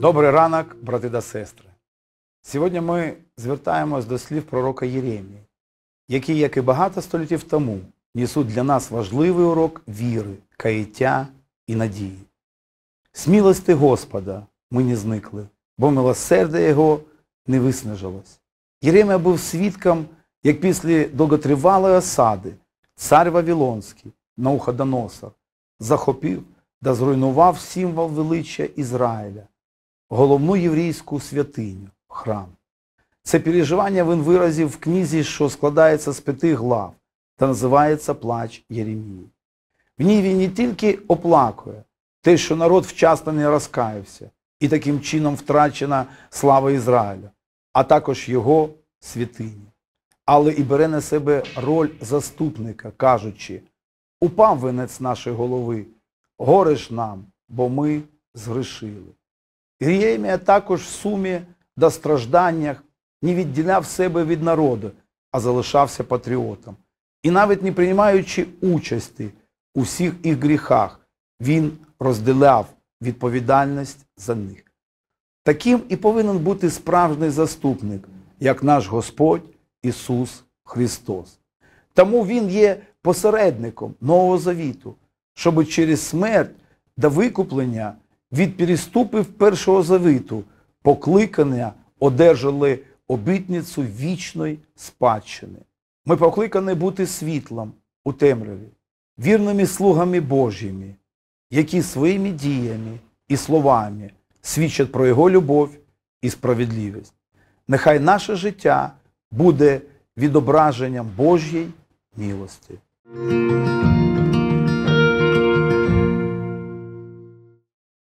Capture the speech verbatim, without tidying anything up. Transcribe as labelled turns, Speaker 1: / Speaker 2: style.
Speaker 1: Добрий ранок, брати та сестри. Сьогодні ми звертаємось до слів пророка Єремії, які, як і багато століттів тому, несуть для нас важливий урок віри, каяття і надії. З милости Господа ми не зникли, бо милосердя Його не виснажилось. Єремія був свідком, як після довготривалої осади цар Вавилонський, Навуходоносор, захопив та зруйнував символ величия Ізраїля, головну єврейську святиню – храм. Це переживання він виразив в книзі, що складається з п'яти глав та називається «Плач Єремії». В ній він не тільки оплакує те, що народ вчасно не розкаявся, і таким чином втрачена слава Ізраїля, а також його святині. Але і бере на себе роль заступника, кажучи: «Упав венець нашої голови, горе ж нам, бо ми згрішили». Єремія також в сумі та стражданнях не відділяв себе від народу, а залишався патріотом. І навіть не приймаючи участі у всіх їх гріхах, він розділяв відповідальність за них. Таким і повинен бути справжній заступник, як наш Господь Ісус Христос. Тому Він є посередником Нового Завіту, щоб через смерть до викуплення від переступів Першого Завіту покликання одержали обітницю вічної спадщини. Ми покликані бути світлом у темряві, вірними слугами Божіми, які своїми діями і словами свідчать про Його любов і справедливість. Нехай наше життя буде відображенням Божої милості.